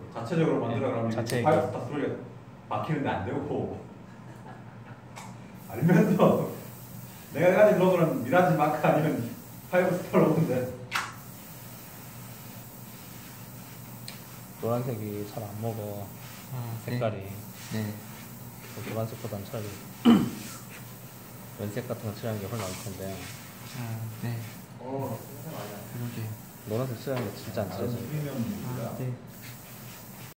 자체적으로 만들어 그러면 자체 파이브 스타 소리가 막히는데 안 되고 알면서 내가 가진 로고는 미라지 마크 아니면 파이브 스타 로고인데 노란색이 잘 안 먹어. 색깔이. 네. 노란색보다는 차라리 연색 같은 거 칠하는 게 훨씬 나을 텐데. 네. 생각 아니야. 그러게요. 노란색 칠하는 게 진짜 안 칠해져. 네.